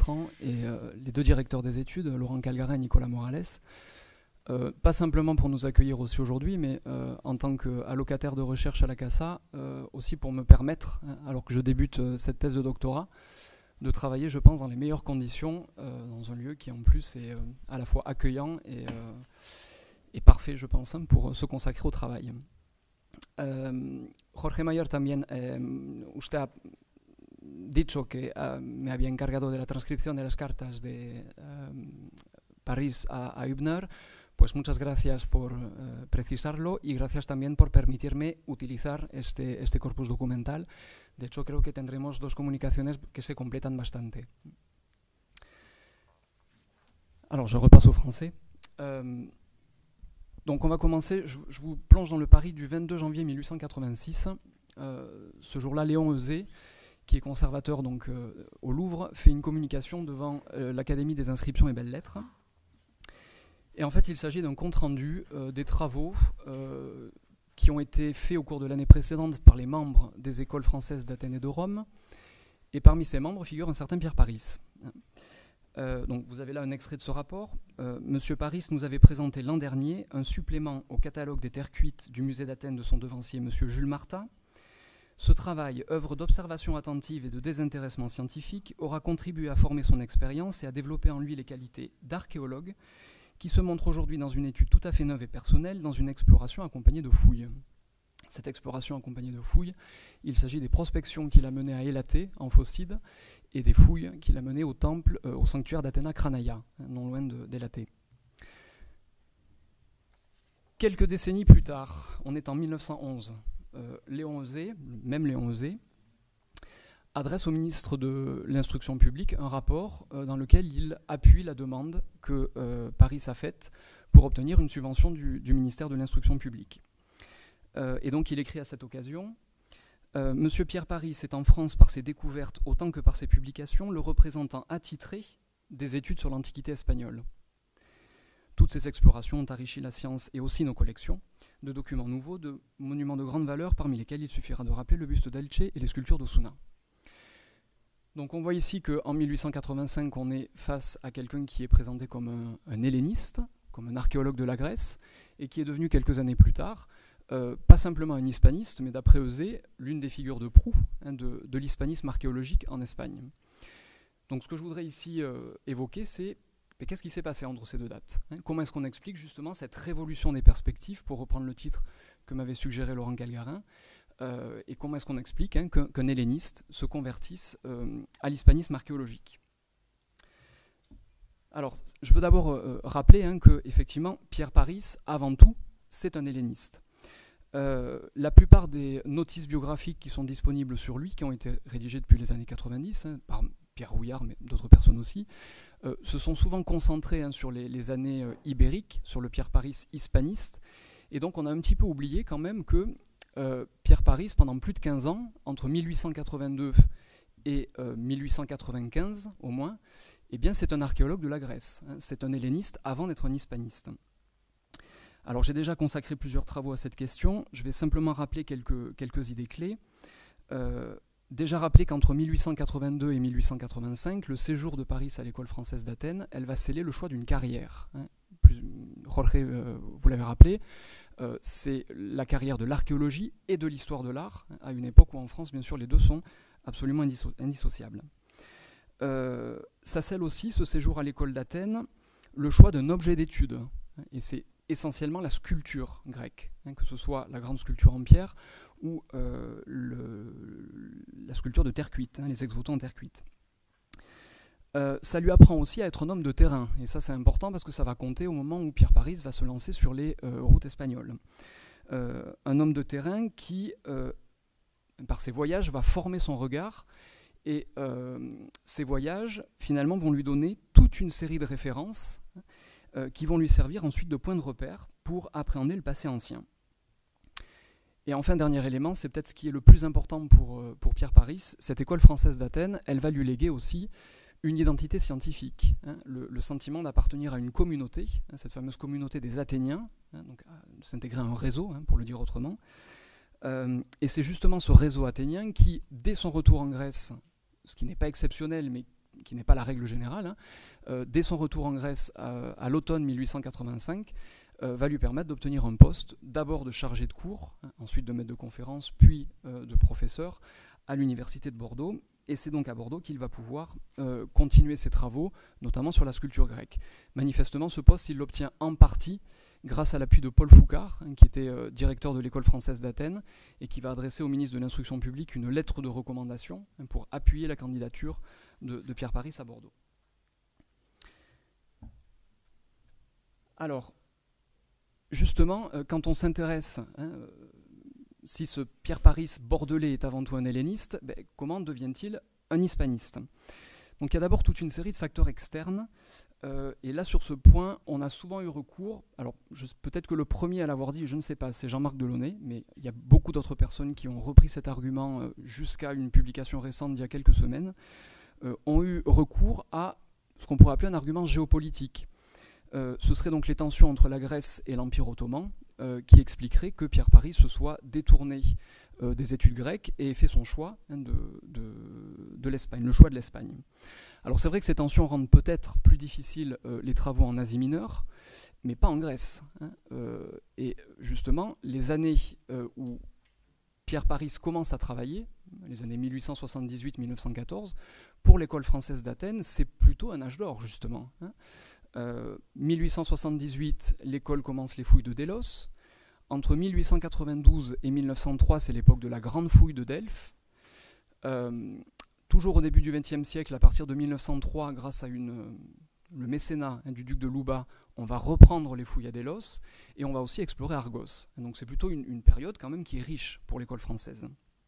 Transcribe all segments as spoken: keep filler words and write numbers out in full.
Bertrand et euh, les deux directeurs des études, Laurent Calgarin et Nicolas Morales. Euh, pas simplement pour nous accueillir aussi aujourd'hui, mais euh, en tant qu'allocataire de recherche à la CASA, euh, aussi pour me permettre, hein, alors que je débute euh, cette thèse de doctorat, de travailler, je pense, dans les meilleures conditions, euh, dans un lieu qui en plus est euh, à la fois accueillant et, euh, et parfait, je pense, hein, pour se consacrer au travail. Um, Jorge Mayor también, um, usted ha dicho que uh, me había encargado de la transcripción de las cartas de um, París a, a Hübner. Pues muchas gracias por uh, precisarlo y gracias también por permitirme utilizar este, este corpus documental. De hecho, creo que tendremos dos comunicaciones que se completan bastante. Alors, je repasse au français. Um, Donc on va commencer, je, je vous plonge dans le Paris du vingt-deux janvier mille huit cent quatre-vingt-six. Euh, ce jour-là, Léon Heuzé, qui est conservateur donc, euh, au Louvre, fait une communication devant euh, l'Académie des inscriptions et belles-lettres. Et en fait, il s'agit d'un compte-rendu euh, des travaux euh, qui ont été faits au cours de l'année précédente par les membres des écoles françaises d'Athènes et de Rome. Et parmi ces membres figure un certain Pierre Paris. Euh, donc vous avez là un extrait de ce rapport. Euh, Monsieur Paris nous avait présenté l'an dernier un supplément au catalogue des terres cuites du musée d'Athènes de son devancier Monsieur Jules Marta. Ce travail, œuvre d'observation attentive et de désintéressement scientifique, aura contribué à former son expérience et à développer en lui les qualités d'archéologue qui se montre aujourd'hui dans une étude tout à fait neuve et personnelle, dans une exploration accompagnée de fouilles. Cette exploration accompagnée de fouilles, il s'agit des prospections qu'il a menées à Élatée, en Phocide, et des fouilles qu'il a menées au temple, euh, au sanctuaire d'Athéna Cranaia, non loin d'Élatée. Quelques décennies plus tard, on est en mille neuf cent onze, euh, Léon Heuzé, même Léon Heuzé, adresse au ministre de l'Instruction publique un rapport euh, dans lequel il appuie la demande que euh, Paris a faite pour obtenir une subvention du, du ministère de l'Instruction publique. Euh, et donc il écrit à cette occasion euh, « Monsieur Pierre Paris est en France par ses découvertes autant que par ses publications le représentant attitré des études sur l'Antiquité espagnole. Toutes ces explorations ont enrichi la science et aussi nos collections de documents nouveaux, de monuments de grande valeur, parmi lesquels il suffira de rappeler le buste d'Elche et les sculptures d'Osuna. » Donc on voit ici qu'en mille huit cent quatre-vingt-cinq, on est face à quelqu'un qui est présenté comme un, un helléniste, comme un archéologue de la Grèce, et qui est devenu quelques années plus tard Euh, pas simplement un hispaniste, mais d'après Heuzé, l'une des figures de proue hein, de, de l'hispanisme archéologique en Espagne. Donc ce que je voudrais ici euh, évoquer, c'est qu'est-ce qui s'est passé entre ces deux dates hein, comment est-ce qu'on explique justement cette révolution des perspectives, pour reprendre le titre que m'avait suggéré Laurent Calgarin, euh, et comment est-ce qu'on explique hein, qu'un qu'un helléniste se convertisse euh, à l'hispanisme archéologique. Alors, je veux d'abord euh, rappeler hein, que, effectivement, Pierre Paris, avant tout, c'est un helléniste. Euh, la plupart des notices biographiques qui sont disponibles sur lui, qui ont été rédigées depuis les années quatre-vingt-dix, hein, par Pierre Rouillard, mais d'autres personnes aussi, euh, se sont souvent concentrées hein, sur les, les années euh, ibériques, sur le Pierre Paris hispaniste. Et donc on a un petit peu oublié quand même que euh, Pierre Paris, pendant plus de quinze ans, entre mille huit cent quatre-vingt-deux et euh, mille huit cent quatre-vingt-quinze au moins, eh bien c'est un archéologue de la Grèce. Hein, c'est un helléniste avant d'être un hispaniste. Alors j'ai déjà consacré plusieurs travaux à cette question, je vais simplement rappeler quelques, quelques idées clés. Euh, déjà rappelé qu'entre mille huit cent quatre-vingt-deux et mille huit cent quatre-vingt-cinq, le séjour de Paris à l'école française d'Athènes, elle va sceller le choix d'une carrière. Hein. Plus, Jorge, euh, vous l'avez rappelé, euh, c'est la carrière de l'archéologie et de l'histoire de l'art, hein, à une époque où en France, bien sûr, les deux sont absolument indisso indissociables. Euh, ça scelle aussi, ce séjour à l'école d'Athènes, le choix d'un objet d'étude, hein, et c'est essentiellement la sculpture grecque, hein, que ce soit la grande sculpture en pierre ou euh, le, la sculpture de terre cuite, hein, les ex-voto en terre cuite. Euh, ça lui apprend aussi à être un homme de terrain, et ça c'est important parce que ça va compter au moment où Pierre Paris va se lancer sur les euh, routes espagnoles. Euh, un homme de terrain qui, euh, par ses voyages, va former son regard, et euh, ces voyages finalement vont lui donner toute une série de références Euh, qui vont lui servir ensuite de point de repère pour appréhender le passé ancien. Et enfin, dernier élément, c'est peut-être ce qui est le plus important pour, euh, pour Pierre Paris, cette école française d'Athènes, elle va lui léguer aussi une identité scientifique, hein, le, le sentiment d'appartenir à une communauté, hein, cette fameuse communauté des Athéniens, hein, donc s'intégrer à un réseau, hein, pour le dire autrement. Euh, et c'est justement ce réseau athénien qui, dès son retour en Grèce, ce qui n'est pas exceptionnel, mais qui n'est pas la règle générale, hein, euh, dès son retour en Grèce à, à l'automne mille huit cent quatre-vingt-cinq, euh, va lui permettre d'obtenir un poste, d'abord de chargé de cours, hein, ensuite de maître de conférence, puis euh, de professeur à l'université de Bordeaux. Et c'est donc à Bordeaux qu'il va pouvoir euh, continuer ses travaux, notamment sur la sculpture grecque. Manifestement, ce poste, il l'obtient en partie grâce à l'appui de Paul Foucart, hein, qui était euh, directeur de l'école française d'Athènes, et qui va adresser au ministre de l'Instruction publique une lettre de recommandation, hein, pour appuyer la candidature de, de Pierre Paris à Bordeaux. Alors, justement, euh, quand on s'intéresse... Hein, euh, si ce Pierre Paris bordelais est avant tout un helléniste, ben, comment devient-il un hispaniste? Donc il y a d'abord toute une série de facteurs externes, euh, et là sur ce point, on a souvent eu recours, alors peut-être que le premier à l'avoir dit, je ne sais pas, c'est Jean-Marc Delaunay, mais il y a beaucoup d'autres personnes qui ont repris cet argument euh, jusqu'à une publication récente d'il y a quelques semaines, euh, ont eu recours à ce qu'on pourrait appeler un argument géopolitique. Euh, ce seraient donc les tensions entre la Grèce et l'Empire ottoman, euh, qui expliqueraient que Pierre Paris se soit détourné euh, des études grecques et ait fait son choix, hein, de, de, de l'Espagne, le choix de l'Espagne. Alors c'est vrai que ces tensions rendent peut-être plus difficiles euh, les travaux en Asie mineure, mais pas en Grèce. Hein, euh, et justement, les années euh, où Pierre Paris commence à travailler, les années mille huit cent soixante-dix-huit à mille neuf cent quatorze, pour l'école française d'Athènes, c'est plutôt un âge d'or, justement. Hein. Euh, mille huit cent soixante-dix-huit, l'école commence les fouilles de Délos. Entre mille huit cent quatre-vingt-douze et mille neuf cent trois, c'est l'époque de la grande fouille de Delphes. Euh, toujours au début du vingtième siècle, à partir de mille neuf cent trois, grâce à une, le mécénat, hein, du duc de Louba, on va reprendre les fouilles à Délos et on va aussi explorer Argos. Donc c'est plutôt une, une période quand même qui est riche pour l'école française.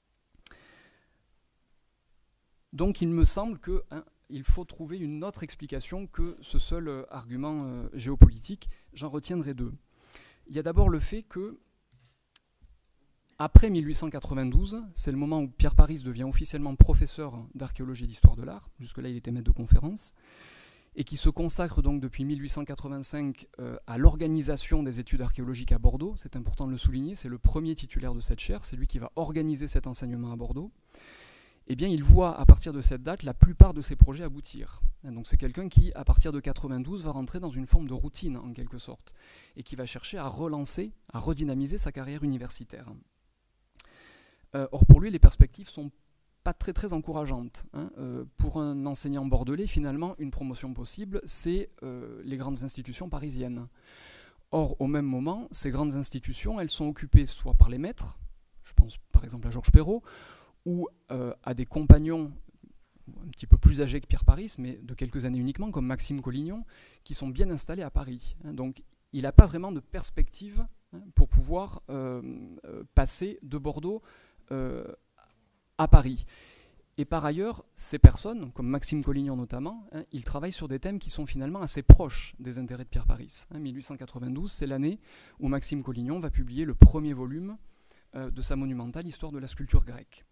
Donc il me semble que... Hein, il faut trouver une autre explication que ce seul euh, argument euh, géopolitique. J'en retiendrai deux. Il y a d'abord le fait que, après mille huit cent quatre-vingt-douze, c'est le moment où Pierre Paris devient officiellement professeur d'archéologie et d'histoire de l'art, jusque-là il était maître de conférence, et qui se consacre donc depuis mille huit cent quatre-vingt-cinq euh, à l'organisation des études archéologiques à Bordeaux. C'est important de le souligner, c'est le premier titulaire de cette chaire, c'est lui qui va organiser cet enseignement à Bordeaux. Eh bien, il voit à partir de cette date la plupart de ses projets aboutir. Donc c'est quelqu'un qui, à partir de quatre-vingt-douze, va rentrer dans une forme de routine, en quelque sorte, et qui va chercher à relancer, à redynamiser sa carrière universitaire. Euh, or, pour lui, les perspectives sont pas très très encourageantes. Hein. Euh, pour un enseignant bordelais, finalement, une promotion possible, c'est euh, les grandes institutions parisiennes. Or, au même moment, ces grandes institutions, elles sont occupées soit par les maîtres, je pense par exemple à Georges Perrault, ou euh, à des compagnons un petit peu plus âgés que Pierre Paris, mais de quelques années uniquement, comme Maxime Collignon, qui sont bien installés à Paris. Hein. Donc il n'a pas vraiment de perspective, hein, pour pouvoir euh, euh, passer de Bordeaux euh, à Paris. Et par ailleurs, ces personnes, comme Maxime Collignon notamment, hein, ils travaillent sur des thèmes qui sont finalement assez proches des intérêts de Pierre Paris. Hein. mille huit cent quatre-vingt-douze, c'est l'année où Maxime Collignon va publier le premier volume euh, de sa monumentale Histoire de la sculpture grecque.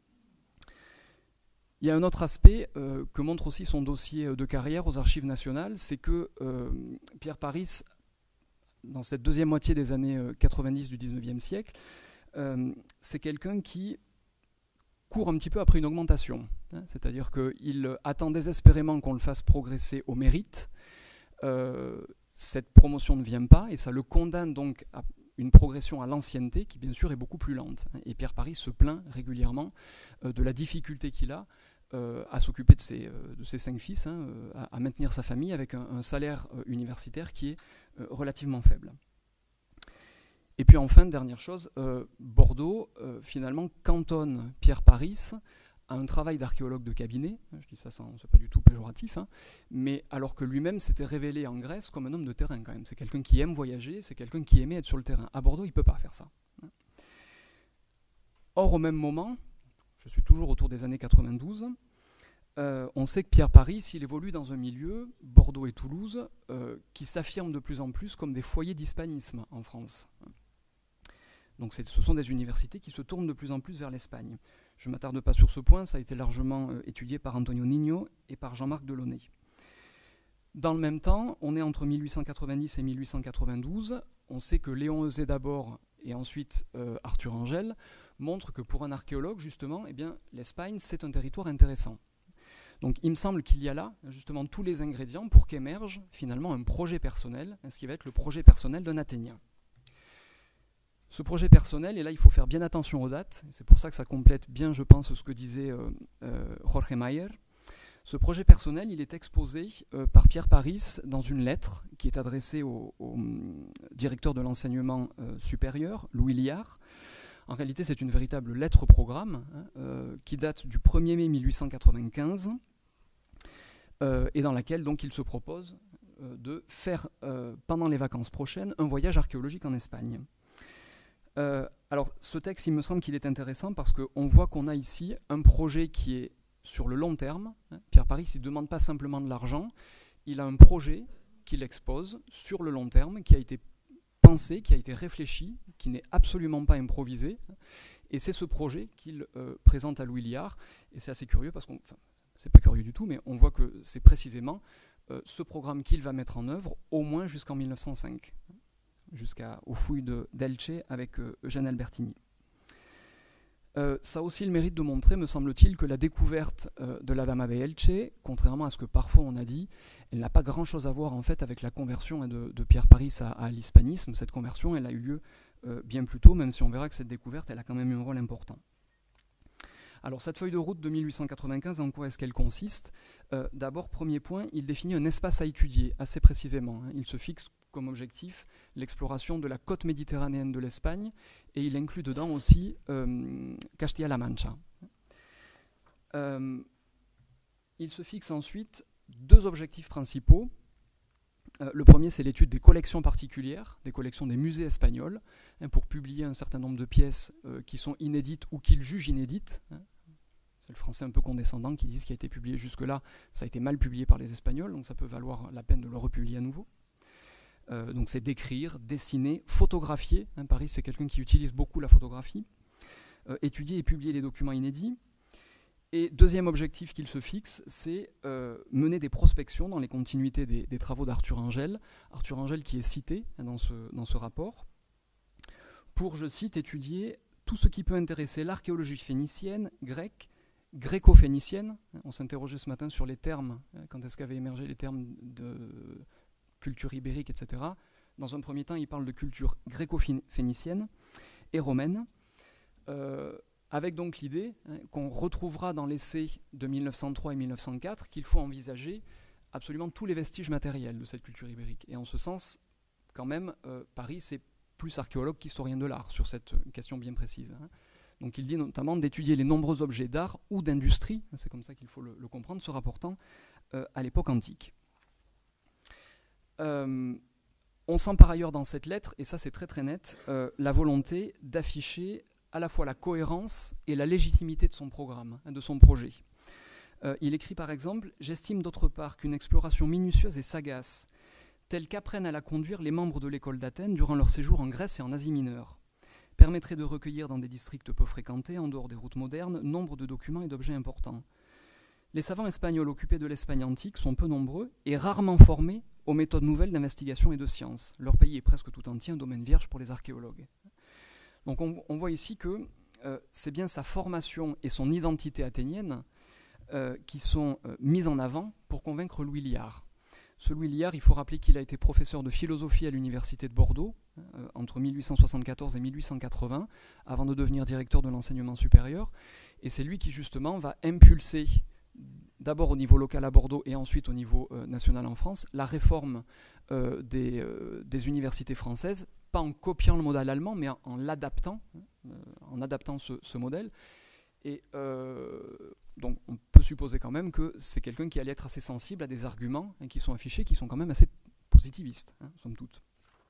Il y a un autre aspect euh, que montre aussi son dossier de carrière aux Archives nationales, c'est que euh, Pierre Paris, dans cette deuxième moitié des années euh, quatre-vingt-dix du dix-neuvième siècle, euh, c'est quelqu'un qui court un petit peu après une augmentation. Hein, c'est-à-dire qu'il attend désespérément qu'on le fasse progresser au mérite. Euh, cette promotion ne vient pas et ça le condamne donc à une progression à l'ancienneté qui bien sûr est beaucoup plus lente. Et Pierre Paris se plaint régulièrement euh, de la difficulté qu'il a euh, à s'occuper de ses, euh, de ses cinq fils, hein, euh, à, à maintenir sa famille avec un, un salaire euh, universitaire qui est euh, relativement faible. Et puis enfin, dernière chose, euh, Bordeaux euh, finalement cantonne Pierre Paris à un travail d'archéologue de cabinet, je dis ça sans, c'est pas du tout péjoratif, hein, mais alors que lui-même s'était révélé en Grèce comme un homme de terrain quand même. C'est quelqu'un qui aime voyager, c'est quelqu'un qui aimait être sur le terrain. À Bordeaux, il ne peut pas faire ça. Or, au même moment, je suis toujours autour des années quatre-vingt-douze, euh, on sait que Pierre Paris, il évolue dans un milieu, Bordeaux et Toulouse, euh, qui s'affirment de plus en plus comme des foyers d'hispanisme en France. Donc ce sont des universités qui se tournent de plus en plus vers l'Espagne. Je ne m'attarde pas sur ce point, ça a été largement euh, étudié par Antonio Niño et par Jean-Marc Delaunay. Dans le même temps, on est entre mille huit cent quatre-vingt-dix et mille huit cent quatre-vingt-douze. On sait que Léon Heuzé d'abord et ensuite euh, Arthur Angel montrent que pour un archéologue, justement, eh bien, l'Espagne, c'est un territoire intéressant. Donc il me semble qu'il y a là justement tous les ingrédients pour qu'émerge finalement un projet personnel, ce qui va être le projet personnel d'un Athénien. Ce projet personnel, et là il faut faire bien attention aux dates, c'est pour ça que ça complète bien, je pense, ce que disait euh, euh, Jorge Mayer. Ce projet personnel, il est exposé euh, par Pierre Paris dans une lettre qui est adressée au, au directeur de l'enseignement euh, supérieur, Louis Liard. En réalité, c'est une véritable lettre-programme hein, euh, qui date du premier mai mille huit cent quatre-vingt-quinze euh, et dans laquelle donc, il se propose euh, de faire, euh, pendant les vacances prochaines, un voyage archéologique en Espagne. Euh, alors, ce texte, il me semble qu'il est intéressant parce qu'on voit qu'on a ici un projet qui est sur le long terme. Hein. Pierre Paris, il ne demande pas simplement de l'argent, il a un projet qu'il expose sur le long terme, qui a été pensé, qui a été réfléchi, qui n'est absolument pas improvisé. Et c'est ce projet qu'il euh, présente à Louis Liard. Et c'est assez curieux parce qu'on, enfin, c'est pas curieux du tout, mais on voit que c'est précisément euh, ce programme qu'il va mettre en œuvre au moins jusqu'en mille neuf cent cinq. Jusqu'aux fouilles de d'Elche avec euh, Eugène Albertini. Euh, ça a aussi le mérite de montrer, me semble-t-il, que la découverte euh, de la Dama de Elche, contrairement à ce que parfois on a dit, elle n'a pas grand-chose à voir en fait avec la conversion hein, de, de Pierre Paris à, à l'hispanisme. Cette conversion, elle a eu lieu euh, bien plus tôt, même si on verra que cette découverte, elle a quand même eu un rôle important. Alors cette feuille de route de mille huit cent quatre-vingt-quinze, en quoi est-ce qu'elle consiste? euh, D'abord, premier point, il définit un espace à étudier, assez précisément. Hein. Il se fixe comme objectif l'exploration de la côte méditerranéenne de l'Espagne, et il inclut dedans aussi euh, Castilla-La Mancha. Euh, il se fixe ensuite deux objectifs principaux. Euh, le premier, c'est l'étude des collections particulières, des collections des musées espagnols, hein, pour publier un certain nombre de pièces euh, qui sont inédites ou qu'il juge inédites. Hein. C'est le français un peu condescendant qui dit ce qui a été publié jusque-là, ça a été mal publié par les Espagnols, donc ça peut valoir la peine de le republier à nouveau. Euh, donc c'est d'écrire, dessiner, photographier. Hein, Paris, c'est quelqu'un qui utilise beaucoup la photographie. Euh, étudier et publier les documents inédits. Et deuxième objectif qu'il se fixe, c'est euh, mener des prospections dans les continuités des, des travaux d'Arthur Angel. Arthur Angel qui est cité hein, dans, ce, dans ce rapport, pour, je cite, étudier tout ce qui peut intéresser l'archéologie phénicienne, grecque, gréco-phénicienne. On s'interrogeait ce matin sur les termes, hein, quand est-ce qu'avaient émergé les termes de culture ibérique, et cetera. Dans un premier temps, il parle de culture gréco-phénicienne et romaine, euh, avec donc l'idée hein, qu'on retrouvera dans l'essai de mille neuf cent trois et mille neuf cent quatre qu'il faut envisager absolument tous les vestiges matériels de cette culture ibérique. Et en ce sens, quand même, euh, Paris, c'est plus archéologue qu'historien de l'art sur cette question bien précise. Hein. Donc il dit notamment d'étudier les nombreux objets d'art ou d'industrie, c'est comme ça qu'il faut le, le comprendre, se rapportant euh, à l'époque antique. Euh, on sent par ailleurs dans cette lettre, et ça c'est très très net, euh, la volonté d'afficher à la fois la cohérence et la légitimité de son programme, hein, de son projet. Euh, il écrit par exemple « J'estime d'autre part qu'une exploration minutieuse et sagace, telle qu'apprennent à la conduire les membres de l'école d'Athènes durant leur séjour en Grèce et en Asie mineure, permettrait de recueillir dans des districts peu fréquentés, en dehors des routes modernes, nombre de documents et d'objets importants. Les savants espagnols occupés de l'Espagne antique sont peu nombreux et rarement formés aux méthodes nouvelles d'investigation et de science. Leur pays est presque tout entier un domaine vierge pour les archéologues. » Donc on, on voit ici que euh, c'est bien sa formation et son identité athénienne euh, qui sont euh, mises en avant pour convaincre Louis Liard. Ce Louis Liard, il faut rappeler qu'il a été professeur de philosophie à l'université de Bordeaux euh, entre mille huit cent soixante-quatorze et mille huit cent quatre-vingts, avant de devenir directeur de l'enseignement supérieur. Et c'est lui qui justement va impulser, d'abord au niveau local à Bordeaux et ensuite au niveau euh, national en France, la réforme euh, des, euh, des universités françaises, pas en copiant le modèle allemand, mais en, en l'adaptant, euh, en adaptant ce, ce modèle. Et euh, donc on peut supposer quand même que c'est quelqu'un qui allait être assez sensible à des arguments hein, qui sont affichés, qui sont quand même assez positivistes, hein, somme toute.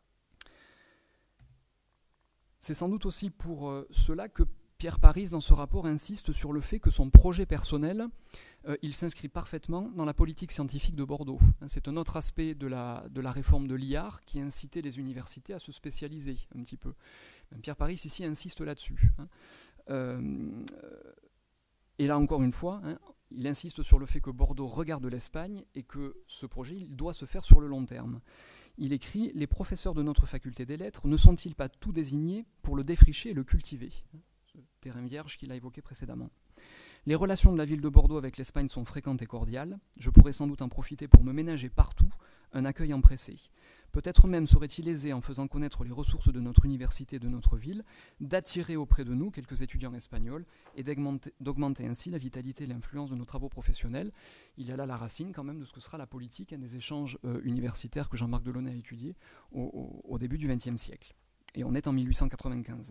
C'est sans doute aussi pour euh, cela que Pierre Paris, dans ce rapport, insiste sur le fait que son projet personnel, euh, il s'inscrit parfaitement dans la politique scientifique de Bordeaux. C'est un autre aspect de la, de la réforme de Liard qui incitait les universités à se spécialiser un petit peu. Même Pierre Paris, ici, insiste là-dessus. Hein. Euh, et là, encore une fois, hein, il insiste sur le fait que Bordeaux regarde l'Espagne et que ce projet il doit se faire sur le long terme. Il écrit « Les professeurs de notre faculté des lettres ne sont-ils pas tous désignés pour le défricher et le cultiver ?» Terrain vierge qu'il a évoqué précédemment. Les relations de la ville de Bordeaux avec l'Espagne sont fréquentes et cordiales. Je pourrais sans doute en profiter pour me ménager partout un accueil empressé. Peut-être même serait-il aisé, en faisant connaître les ressources de notre université et de notre ville, d'attirer auprès de nous quelques étudiants espagnols et d'augmenter ainsi la vitalité et l'influence de nos travaux professionnels. Il y a là la racine quand même de ce que sera la politique hein, des échanges euh, universitaires que Jean-Marc Delaunay a étudié au, au, au début du vingtième siècle. Et on est en mille huit cent quatre-vingt-quinze.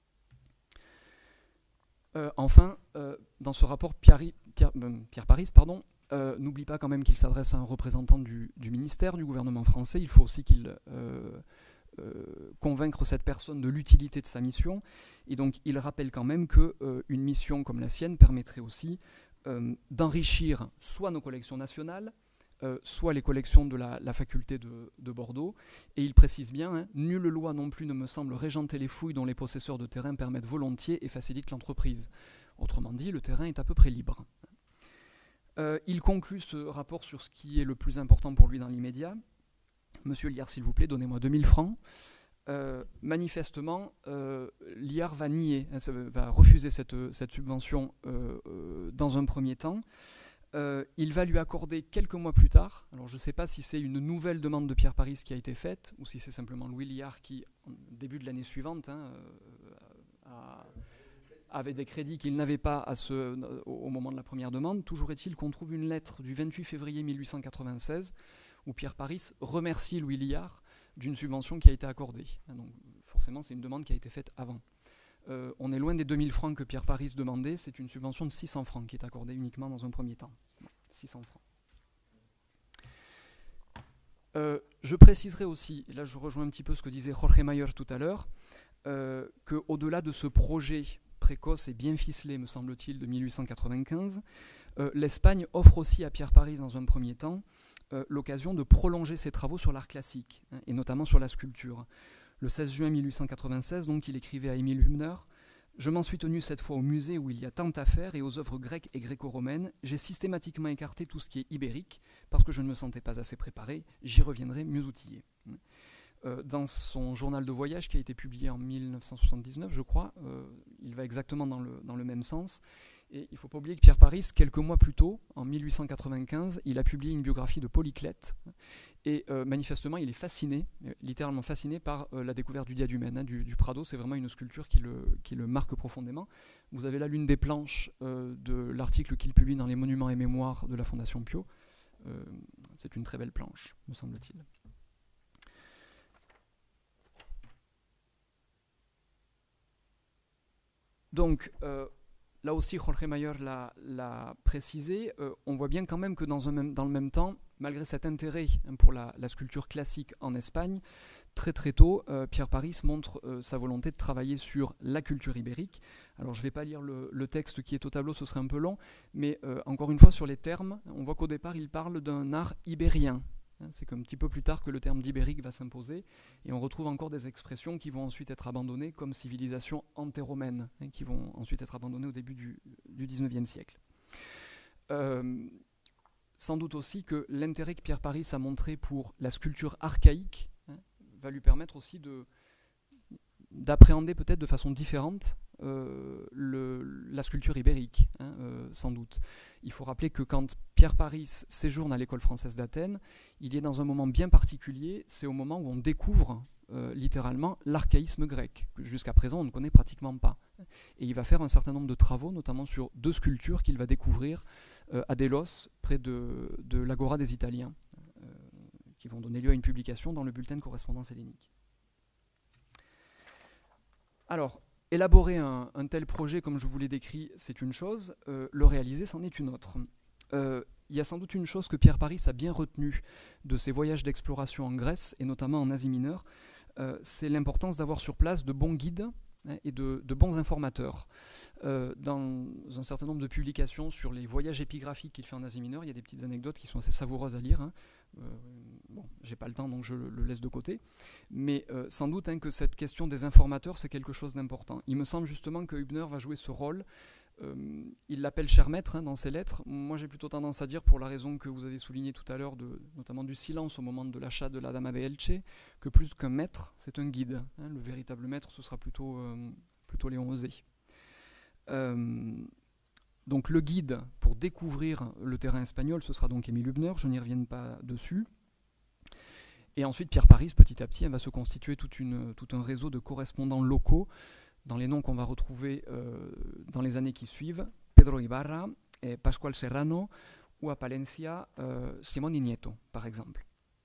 Euh, enfin, euh, dans ce rapport, Pierre, Pierre, euh, Pierre Paris, pardon, euh, n'oublie pas quand même qu'il s'adresse à un représentant du, du ministère, du gouvernement français. Il faut aussi qu'il euh, euh, convaincre cette personne de l'utilité de sa mission. Et donc, il rappelle quand même qu'une euh, mission comme la sienne permettrait aussi euh, d'enrichir soit nos collections nationales, Euh, soit les collections de la, la faculté de, de Bordeaux. Et il précise bien, hein, nulle loi non plus ne me semble régenter les fouilles dont les possesseurs de terrain permettent volontiers et facilitent l'entreprise. Autrement dit, le terrain est à peu près libre. Euh, il conclut ce rapport sur ce qui est le plus important pour lui dans l'immédiat. Monsieur Liard, s'il vous plaît, donnez-moi deux mille francs. Euh, manifestement, euh, Liard va nier, hein, va refuser cette, cette subvention euh, euh, dans un premier temps. Euh, il va lui accorder quelques mois plus tard, alors je ne sais pas si c'est une nouvelle demande de Pierre Paris qui a été faite, ou si c'est simplement Louis Liard qui, au début de l'année suivante, hein, euh, a, avait des crédits qu'il n'avait pas à ce, au moment de la première demande. Toujours est-il qu'on trouve une lettre du vingt-huit février mille huit cent quatre-vingt-seize où Pierre Paris remercie Louis Liard d'une subvention qui a été accordée. Donc forcément, c'est une demande qui a été faite avant. Euh, on est loin des deux mille francs que Pierre Paris demandait, c'est une subvention de six cents francs qui est accordée uniquement dans un premier temps. six cents francs. Euh, je préciserai aussi, et là je rejoins un petit peu ce que disait Jorge Mayer tout à l'heure, euh, qu'au-delà de ce projet précoce et bien ficelé, me semble-t-il, de mille huit cent quatre-vingt-quinze, euh, l'Espagne offre aussi à Pierre Paris dans un premier temps euh, l'occasion de prolonger ses travaux sur l'art classique, hein, et notamment sur la sculpture. Le seize juin mille huit cent quatre-vingt-seize, donc, il écrivait à Émile Hübner « Je m'en suis tenu cette fois au musée où il y a tant à faire et aux œuvres grecques et gréco-romaines. J'ai systématiquement écarté tout ce qui est ibérique parce que je ne me sentais pas assez préparé. J'y reviendrai mieux outillé. » euh, Dans son journal de voyage qui a été publié en mille neuf cent soixante-dix-neuf, je crois, euh, il va exactement dans le, dans le même sens. Et il ne faut pas oublier que Pierre Paris, quelques mois plus tôt, en mille huit cent quatre-vingt-quinze, il a publié une biographie de Polyclète. Et euh, manifestement, il est fasciné, littéralement fasciné par euh, la découverte du diadumène, hein, du, du Prado. C'est vraiment une sculpture qui le, qui le marque profondément. Vous avez là l'une des planches euh, de l'article qu'il publie dans les Monuments et Mémoires de la Fondation Pio. Euh, c'est une très belle planche, me semble-t-il. Donc, euh, là aussi, Jorge Mayer l'a précisé, euh, on voit bien quand même que dans, un même, dans le même temps, malgré cet intérêt hein, pour la, la sculpture classique en Espagne, très très tôt, euh, Pierre Paris montre euh, sa volonté de travailler sur la culture ibérique. Alors je ne vais pas lire le, le texte qui est au tableau, ce serait un peu long, mais euh, encore une fois sur les termes, on voit qu'au départ il parle d'un art ibérien. C'est qu'un petit peu plus tard que le terme d'ibérique va s'imposer, et on retrouve encore des expressions qui vont ensuite être abandonnées comme civilisation antéromaine, hein, qui vont ensuite être abandonnées au début du, du dix-neuvième siècle. Euh, sans doute aussi que l'intérêt que Pierre Paris a montré pour la sculpture archaïque hein, va lui permettre aussi de, d'appréhender peut-être de façon différente euh, le, la sculpture ibérique, hein, euh, sans doute. Il faut rappeler que quand Pierre Paris séjourne à l'école française d'Athènes, il est dans un moment bien particulier, c'est au moment où on découvre euh, littéralement l'archaïsme grec, que jusqu'à présent on ne connaît pratiquement pas. Et il va faire un certain nombre de travaux, notamment sur deux sculptures qu'il va découvrir euh, à Délos, près de, de l'Agora des Italiens, euh, qui vont donner lieu à une publication dans le bulletin de correspondance hellénique. Alors, élaborer un, un tel projet, comme je vous l'ai décrit, c'est une chose, euh, le réaliser, c'en est une autre. Euh, il y a sans doute une chose que Pierre Paris a bien retenue de ses voyages d'exploration en Grèce, et notamment en Asie mineure, euh, c'est l'importance d'avoir sur place de bons guides hein, et de, de bons informateurs. Euh, dans un certain nombre de publications sur les voyages épigraphiques qu'il fait en Asie mineure, il y a des petites anecdotes qui sont assez savoureuses à lire. Hein. Euh, bon, j'ai pas le temps, donc je le, le laisse de côté. Mais euh, sans doute hein, que cette question des informateurs, c'est quelque chose d'important. Il me semble justement que Hübner va jouer ce rôle. Euh, il l'appelle cher maître hein, dans ses lettres. Moi, j'ai plutôt tendance à dire, pour la raison que vous avez soulignée tout à l'heure, notamment du silence au moment de l'achat de la Dama de Elche, que plus qu'un maître, c'est un guide. Hein. Le véritable maître, ce sera plutôt, euh, plutôt Léon Osé. Euh, Donc le guide pour découvrir le terrain espagnol, ce sera donc Émile Hübner, je n'y reviens pas dessus. Et ensuite, Pierre Paris, petit à petit, elle va se constituer toute une, tout un réseau de correspondants locaux dans les noms qu'on va retrouver euh, dans les années qui suivent. Pedro Ibarra, et Pascual Serrano, ou à Palencia, euh, Simón y Nieto, par exemple.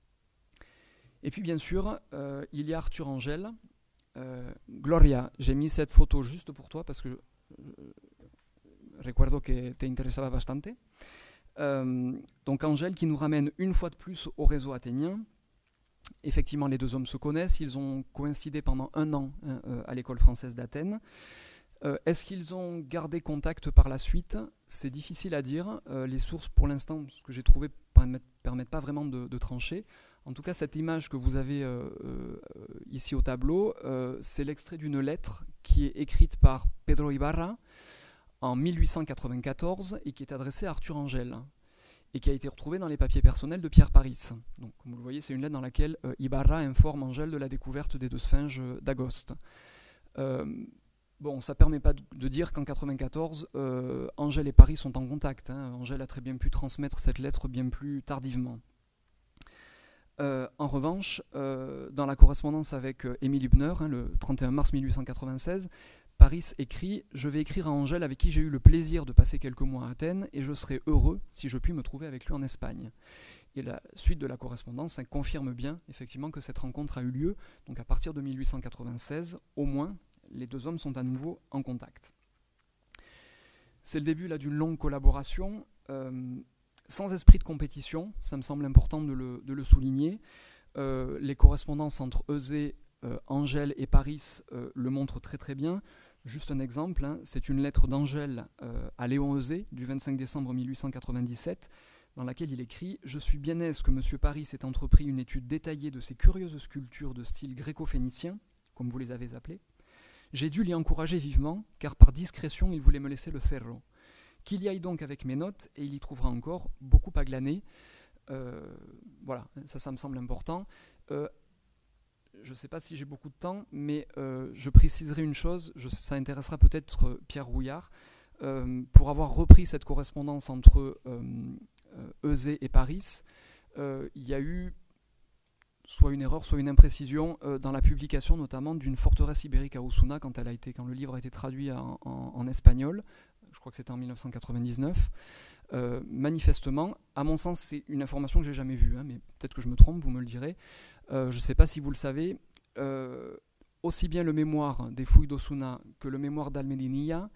Et puis, bien sûr, euh, il y a Arthur Angel. Euh, Gloria, j'ai mis cette photo juste pour toi parce que euh, recuerdo que te interesaba bastante. Euh, donc Angel qui nous ramène une fois de plus au réseau athénien. Effectivement, les deux hommes se connaissent, ils ont coïncidé pendant un an hein, euh, à l'école française d'Athènes. Euh, est-ce qu'ils ont gardé contact par la suite? C'est difficile à dire. Euh, les sources, pour l'instant, ce que j'ai trouvé, ne permettent pas vraiment de, de trancher. En tout cas, cette image que vous avez euh, euh, ici au tableau, euh, c'est l'extrait d'une lettre qui est écrite par Pedro Ibarra en mille huit cent quatre-vingt-quatorze et qui est adressée à Arthur Angel et qui a été retrouvée dans les papiers personnels de Pierre Paris. Donc, comme vous le voyez, c'est une lettre dans laquelle euh, Ibarra informe Angel de la découverte des deux sphinges d'Agoste. Euh, bon, ça ne permet pas de dire qu'en mille huit cent quatre-vingt-quatorze, euh, Angel et Paris sont en contact. Hein. Angel a très bien pu transmettre cette lettre bien plus tardivement. Euh, en revanche, euh, dans la correspondance avec euh, Émile Hübner, hein, le trente et un mars mille huit cent quatre-vingt-seize, Paris écrit « Je vais écrire à Angel avec qui j'ai eu le plaisir de passer quelques mois à Athènes et je serai heureux si je puis me trouver avec lui en Espagne. » Et la suite de la correspondance hein, confirme bien effectivement que cette rencontre a eu lieu. Donc à partir de mille huit cent quatre-vingt-seize, au moins, les deux hommes sont à nouveau en contact. C'est le début là d'une longue collaboration. Euh, Sans esprit de compétition, ça me semble important de le, de le souligner. Euh, les correspondances entre Eusée, euh, Angel et Paris euh, le montrent très très bien. Juste un exemple, hein, c'est une lettre d'Angel euh, à Léon Eusée du vingt-cinq décembre mille huit cent quatre-vingt-dix-sept dans laquelle il écrit « Je suis bien aise que M. Paris ait entrepris une étude détaillée de ces curieuses sculptures de style gréco-phénicien, comme vous les avez appelées. J'ai dû l'y encourager vivement, car par discrétion il voulait me laisser le ferro. Qu'il y aille donc avec mes notes et il y trouvera encore beaucoup à glaner. Euh, voilà, ça, ça me semble important. Euh, je ne sais pas si j'ai beaucoup de temps, mais euh, je préciserai une chose, je, ça intéressera peut-être euh, Pierre Rouillard, euh, pour avoir repris cette correspondance entre euh, euh, Eusée et Paris. Euh, il y a eu soit une erreur, soit une imprécision euh, dans la publication notamment d'une forteresse ibérique à Osuna quand, elle a été, quand le livre a été traduit en, en, en espagnol. Je crois que c'était en mille neuf cent quatre-vingt-dix-neuf. Euh, manifestement, à mon sens, c'est une information que j'ai jamais vue, hein, mais peut-être que je me trompe, vous me le direz. Euh, je ne sais pas si vous le savez, euh, aussi bien le mémoire des fouilles d'Osuna que le mémoire d'Almedinilla,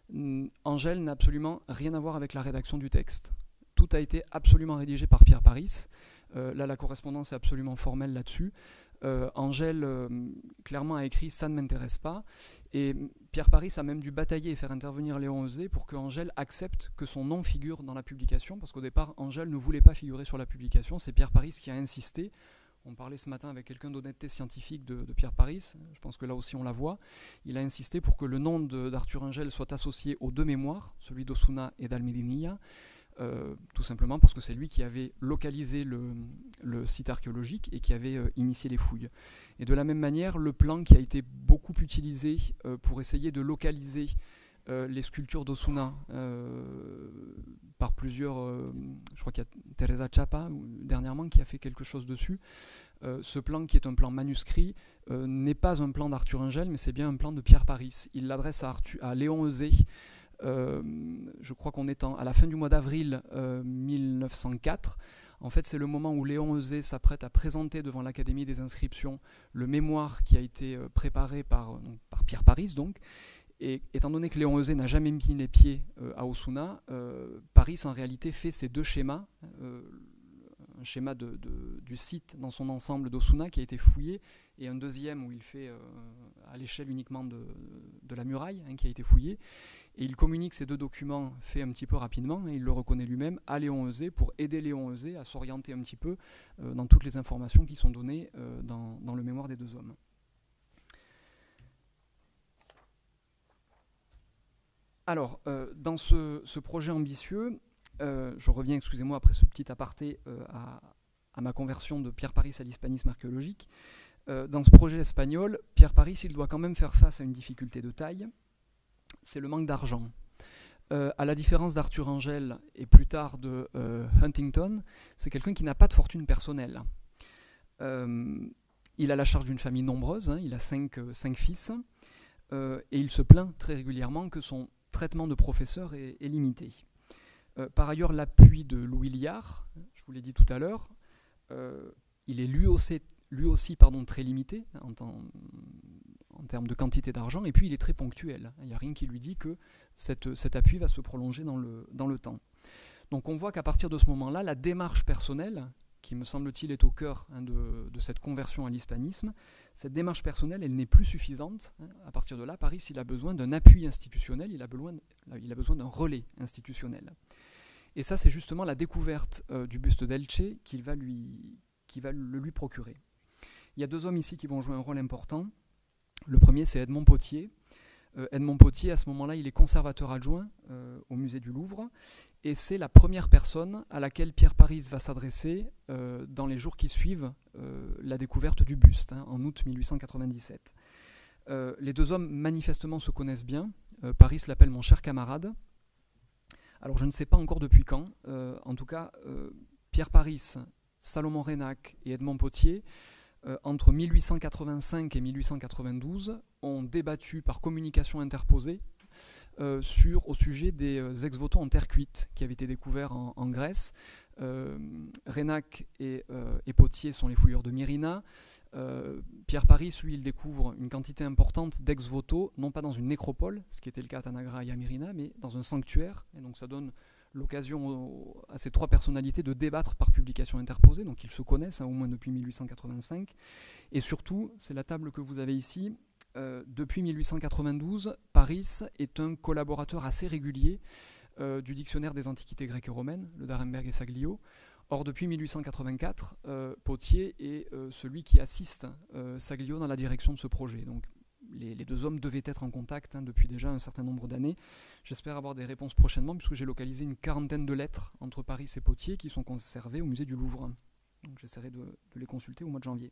Angel n'a absolument rien à voir avec la rédaction du texte. Tout a été absolument rédigé par Pierre Paris. Euh, là, la correspondance est absolument formelle là-dessus. Euh, Angel, euh, clairement, a écrit « ça ne m'intéresse pas ». Et Pierre Paris a même dû batailler et faire intervenir Léon Eusée pour que Angel accepte que son nom figure dans la publication, parce qu'au départ, Angel ne voulait pas figurer sur la publication. C'est Pierre Paris qui a insisté. On parlait ce matin avec quelqu'un d'honnêteté scientifique de, de Pierre Paris. Je pense que là aussi on la voit. Il a insisté pour que le nom d'Arthur Angel soit associé aux deux mémoires, celui d'Osuna et d'Almedinilla. Euh, tout simplement parce que c'est lui qui avait localisé le, le site archéologique et qui avait euh, initié les fouilles. Et de la même manière, le plan qui a été beaucoup utilisé euh, pour essayer de localiser euh, les sculptures d'Osuna euh, par plusieurs, euh, je crois qu'il y a Teresa Chapa dernièrement qui a fait quelque chose dessus. Euh, ce plan qui est un plan manuscrit euh, n'est pas un plan d'Arthur Angel, mais c'est bien un plan de Pierre Paris. Il l'adresse à, à Léon Eusée. Euh, je crois qu'on est en, à la fin du mois d'avril euh, mille neuf cent quatre. En fait, c'est le moment où Léon Eusée s'apprête à présenter devant l'Académie des inscriptions le mémoire qui a été euh, préparé par, euh, donc, par Pierre Paris. Donc. Et étant donné que Léon Eusée n'a jamais mis les pieds euh, à Osuna, euh, Paris en réalité fait ces deux schémas. Euh, un schéma de, de, du site dans son ensemble d'Osuna qui a été fouillé, et un deuxième où il fait euh, à l'échelle uniquement de, de la muraille hein, qui a été fouillé. Et il communique ces deux documents faits un petit peu rapidement, et il le reconnaît lui-même, à Léon Eusée pour aider Léon Eusée à s'orienter un petit peu euh, dans toutes les informations qui sont données euh, dans, dans le mémoire des deux hommes. Alors, euh, dans ce, ce projet ambitieux, euh, je reviens, excusez-moi, après ce petit aparté euh, à, à ma conversion de Pierre Paris à l'hispanisme archéologique. Euh, dans ce projet espagnol, Pierre Paris, il doit quand même faire face à une difficulté de taille, c'est le manque d'argent. euh, à la différence d'Arthur Angel et plus tard de euh, Huntington, c'est quelqu'un qui n'a pas de fortune personnelle. Euh, il a la charge d'une famille nombreuse, hein, il a cinq, euh, cinq fils, euh, et il se plaint très régulièrement que son traitement de professeur est, est limité. Euh, par ailleurs, l'appui de Louis Liard, je vous l'ai dit tout à l'heure, euh, il est lui aussi, lui aussi pardon, très limité en, temps, en termes de quantité d'argent, et puis il est très ponctuel. Il n'y a rien qui lui dit que cette, cet appui va se prolonger dans le, dans le temps. Donc on voit qu'à partir de ce moment-là, la démarche personnelle, qui me semble-t-il est au cœur hein, de, de cette conversion à l'hispanisme, cette démarche personnelle, elle n'est plus suffisante. Hein. À partir de là, Paris, il a besoin d'un appui institutionnel, il a besoin, il a besoin d'un relais institutionnel. Et ça, c'est justement la découverte euh, du buste d'Elche qu'il va lui, qui va le lui procurer. Il y a deux hommes ici qui vont jouer un rôle important. Le premier, c'est Edmond Pottier. Euh, Edmond Pottier, à ce moment-là, il est conservateur adjoint euh, au musée du Louvre, et c'est la première personne à laquelle Pierre Paris va s'adresser euh, dans les jours qui suivent euh, la découverte du buste, hein, en août mille huit cent quatre-vingt-dix-sept. Euh, les deux hommes, manifestement, se connaissent bien. Euh, Paris l'appelle « mon cher camarade ». Alors, je ne sais pas encore depuis quand. Euh, en tout cas, euh, Pierre Paris, Salomon Reynac et Edmond Pottier, euh, entre mille huit cent quatre-vingt-cinq et mille huit cent quatre-vingt-douze, ont débattu par communication interposée euh, sur, au sujet des euh, ex-voto en terre cuite qui avaient été découverts en, en Grèce. Euh, Reynac et, euh, et Pottier sont les fouilleurs de Myrina. Euh, Pierre Paris, lui, il découvre une quantité importante d'ex-voto, non pas dans une nécropole, ce qui était le cas à Tanagra et à Myrina, mais dans un sanctuaire. Et donc ça donne l'occasion à ces trois personnalités de débattre par publication interposée. Donc ils se connaissent, hein, au moins depuis mille huit cent quatre-vingt-cinq. Et surtout, c'est la table que vous avez ici, euh, depuis mille huit cent quatre-vingt-douze, Paris est un collaborateur assez régulier euh, du dictionnaire des antiquités grecques et romaines, le d'Arenberg et Saglio. Or, depuis mille huit cent quatre-vingt-quatre, euh, Pottier est euh, celui qui assiste euh, Saglio dans la direction de ce projet. Donc, les, les deux hommes devaient être en contact hein, depuis déjà un certain nombre d'années. J'espère avoir des réponses prochainement, puisque j'ai localisé une quarantaine de lettres entre Paris et Pottier qui sont conservées au musée du Louvre. Donc, j'essaierai de, de les consulter au mois de janvier.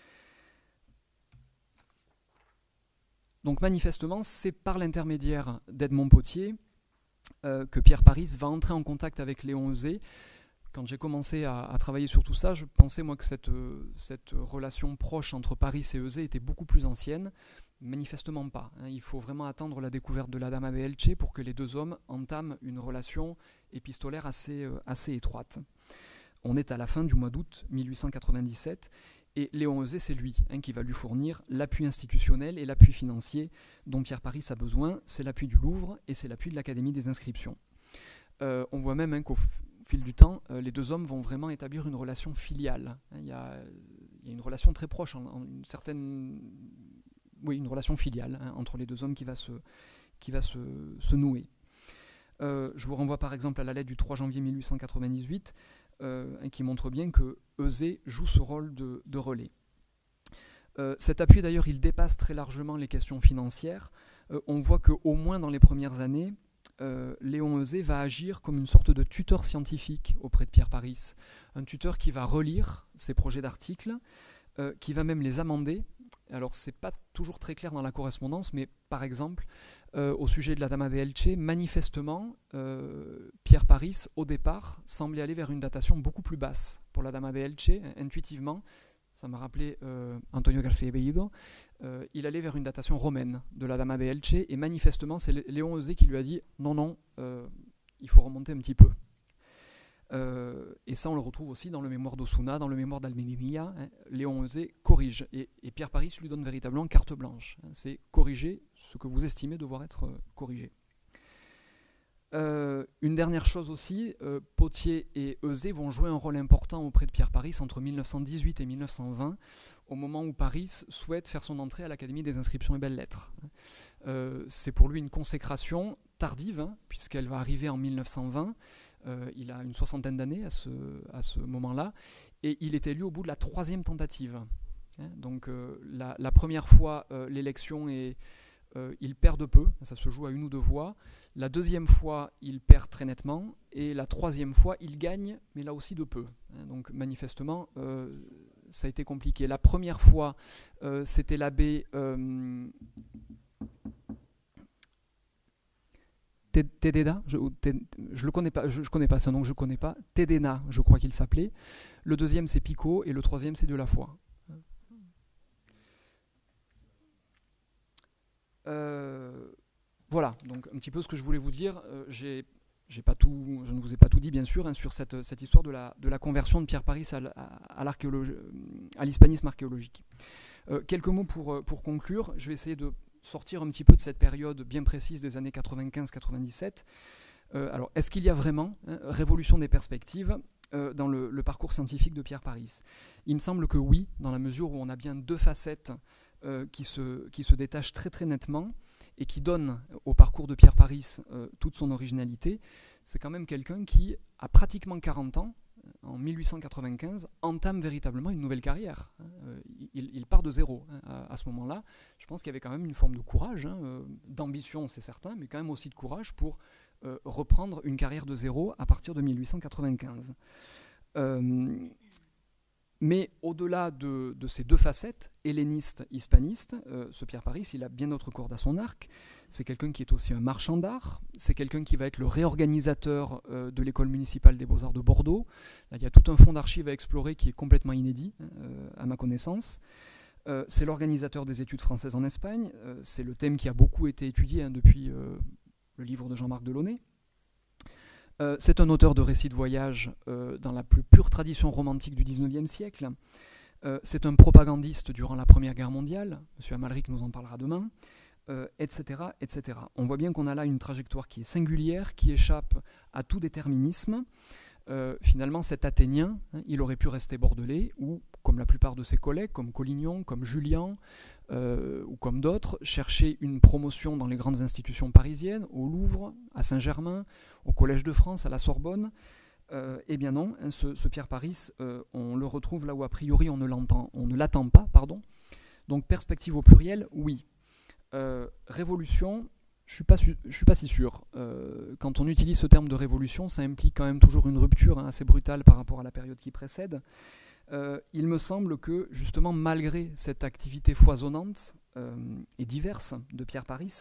Donc, manifestement, c'est par l'intermédiaire d'Edmond Pottier euh, que Pierre Paris va entrer en contact avec Léon Heuzé. Quand j'ai commencé à, à travailler sur tout ça, je pensais moi que cette, cette relation proche entre Paris et Heuzé était beaucoup plus ancienne. Manifestement pas. Hein. Il faut vraiment attendre la découverte de la Dama de Elche pour que les deux hommes entament une relation épistolaire assez, euh, assez étroite. On est à la fin du mois d'août mille huit cent quatre-vingt-dix-sept et Léon Heuzé, c'est lui hein, qui va lui fournir l'appui institutionnel et l'appui financier dont Pierre Paris a besoin. C'est l'appui du Louvre et c'est l'appui de l'Académie des inscriptions. Euh, on voit même hein, qu'au Au fil du temps, euh, les deux hommes vont vraiment établir une relation filiale. Hein, il, y a, il y a une relation très proche, en, en une certaine, oui, une relation filiale hein, entre les deux hommes qui va se, qui va se, se nouer. Euh, je vous renvoie par exemple à la lettre du trois janvier mille huit cent quatre-vingt-dix-huit, euh, qui montre bien que Heuzé joue ce rôle de, de relais. Euh, cet appui d'ailleurs, il dépasse très largement les questions financières. Euh, on voit qu'au moins dans les premières années, Euh, Léon Heuzé va agir comme une sorte de tuteur scientifique auprès de Pierre Paris. Un tuteur qui va relire ses projets d'articles, euh, qui va même les amender. Alors, c'est pas toujours très clair dans la correspondance, mais par exemple, euh, au sujet de la Dama de Elche, manifestement, euh, Pierre Paris, au départ, semblait aller vers une datation beaucoup plus basse pour la Dama de Elche, intuitivement. Ça m'a rappelé euh, Antonio García Bellido. Euh, il allait vers une datation romaine de la Dama de Elche, et manifestement, c'est Léon Heuzé qui lui a dit « Non, non, euh, il faut remonter un petit peu ». Euh, et ça, on le retrouve aussi dans le mémoire d'Osuna, dans le mémoire d'Almeida. Hein, Léon Heuzé corrige, et, et Pierre Paris lui donne véritablement carte blanche. Hein, c'est corriger ce que vous estimez devoir être euh, corrigé. Euh, une dernière chose aussi, euh, Pottier et Heuzé vont jouer un rôle important auprès de Pierre Paris entre mille neuf cent dix-huit et mille neuf cent vingt, au moment où Paris souhaite faire son entrée à l'Académie des inscriptions et belles-lettres. Euh, c'est pour lui une consécration tardive, hein, puisqu'elle va arriver en mille neuf cent vingt. Euh, il a une soixantaine d'années à ce, à ce moment-là, et il est élu au bout de la troisième tentative. Hein, donc euh, la, la première fois, euh, l'élection est... Euh, il perd de peu, ça se joue à une ou deux voix. La deuxième fois, il perd très nettement. Et la troisième fois, il gagne, mais là aussi de peu. Hein, donc manifestement, euh, ça a été compliqué. La première fois, euh, c'était l'abbé... Euh, Tedena, je ne le connais pas, je, je connais pas ce nom, je ne connais pas. Tedena, je crois qu'il s'appelait. Le deuxième, c'est Pico, et le troisième, c'est De la Foi. Euh, voilà, donc un petit peu ce que je voulais vous dire. Euh, j'ai, j'ai pas tout, je ne vous ai pas tout dit, bien sûr, hein, sur cette, cette histoire de la, de la conversion de Pierre Paris à, à, l'archéologie, à l'hispanisme archéologique. Euh, quelques mots pour, pour conclure. Je vais essayer de sortir un petit peu de cette période bien précise des années quatre-vingt-quinze quatre-vingt-dix-sept. Euh, alors, est-ce qu'il y a vraiment hein, révolution des perspectives euh, dans le, le parcours scientifique de Pierre Paris? Il me semble que oui, dans la mesure où on a bien deux facettes euh, qui, se, qui se détachent très très nettement et qui donnent au parcours de Pierre Paris euh, toute son originalité. C'est quand même quelqu'un qui, à pratiquement quarante ans, en mille huit cent quatre-vingt-quinze, entame véritablement une nouvelle carrière. Il, il part de zéro hein, à, à ce moment-là. Je pense qu'il y avait quand même une forme de courage, hein, euh, d'ambition, c'est certain, mais quand même aussi de courage pour euh, reprendre une carrière de zéro à partir de mille huit cent quatre-vingt-quinze. Euh, mais au-delà de, de ces deux facettes, helléniste, hispaniste, euh, ce Pierre Paris, il a bien d'autres cordes à son arc. C'est quelqu'un qui est aussi un marchand d'art, c'est quelqu'un qui va être le réorganisateur euh, de l'école municipale des Beaux-Arts de Bordeaux. Là, il y a tout un fonds d'archives à explorer qui est complètement inédit, euh, à ma connaissance. Euh, c'est l'organisateur des études françaises en Espagne, euh, c'est le thème qui a beaucoup été étudié hein, depuis euh, le livre de Jean-Marc Delaunay. Euh, c'est un auteur de récits de voyage euh, dans la plus pure tradition romantique du dix-neuvième siècle. Euh, c'est un propagandiste durant la Première Guerre mondiale, M. Amalric nous en parlera demain, euh, et cetera, et cetera. On voit bien qu'on a là une trajectoire qui est singulière, qui échappe à tout déterminisme. Euh, finalement, cet Athénien, hein, il aurait pu rester bordelais, ou, comme la plupart de ses collègues, comme Collignon, comme Julian, euh, ou comme d'autres, chercher une promotion dans les grandes institutions parisiennes, au Louvre, à Saint-Germain, au Collège de France, à la Sorbonne. Euh, eh bien non, hein, ce, ce Pierre Paris, euh, on le retrouve là où a priori on ne l'entend, on ne l'attend pas, pardon. Donc perspective au pluriel, oui. Euh, révolution, je suis pas su, je suis pas si sûr. Euh, quand on utilise ce terme de révolution, ça implique quand même toujours une rupture hein, assez brutale par rapport à la période qui précède. Euh, il me semble que justement malgré cette activité foisonnante euh, et diverse de Pierre Paris,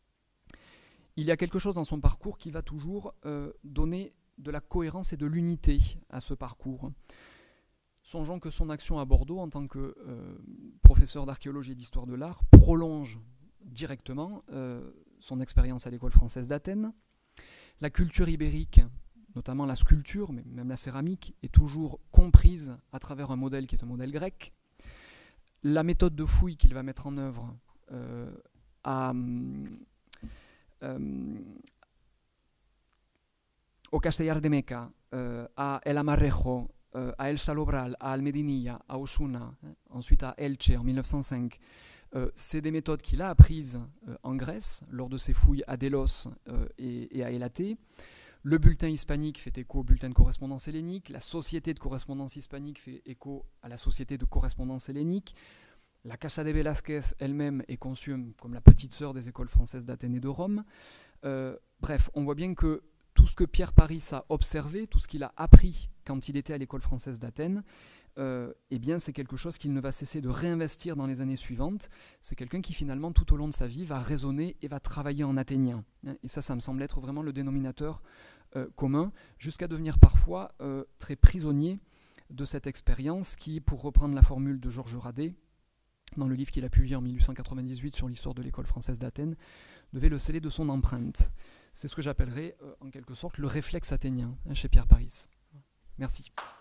il y a quelque chose dans son parcours qui va toujours euh, donner de la cohérence et de l'unité à ce parcours. Songeons que son action à Bordeaux en tant que euh, professeur d'archéologie et d'histoire de l'art prolonge directement euh, son expérience à l'école française d'Athènes. La culture ibérique, notamment la sculpture, mais même la céramique, est toujours comprise à travers un modèle qui est un modèle grec. La méthode de fouille qu'il va mettre en œuvre euh, à... Euh, au Castellar de Meca, euh, à El Amarrejo, euh, à El Salobral, à Almedinilla, à Osuna, hein, ensuite à Elche en mille neuf cent cinq. Euh, c'est des méthodes qu'il a apprises euh, en Grèce lors de ses fouilles à Délos euh, et, et à Elaté. Le bulletin hispanique fait écho au bulletin de correspondance hellénique. La société de correspondance hispanique fait écho à la société de correspondance hellénique. La Casa de Velázquez elle-même est conçue comme la petite sœur des écoles françaises d'Athènes et de Rome. Euh, bref, on voit bien que tout ce que Pierre Paris a observé, tout ce qu'il a appris quand il était à l'école française d'Athènes, euh, eh bien c'est quelque chose qu'il ne va cesser de réinvestir dans les années suivantes. C'est quelqu'un qui finalement tout au long de sa vie va raisonner et va travailler en athénien. Et ça, ça me semble être vraiment le dénominateur euh, commun, jusqu'à devenir parfois euh, très prisonnier de cette expérience qui, pour reprendre la formule de Georges Radet, dans le livre qu'il a publié en mille huit cent quatre-vingt-dix-huit sur l'histoire de l'école française d'Athènes, devait le sceller de son empreinte. C'est ce que j'appellerais, euh, en quelque sorte, le réflexe athénien hein, chez Pierre Paris. Merci.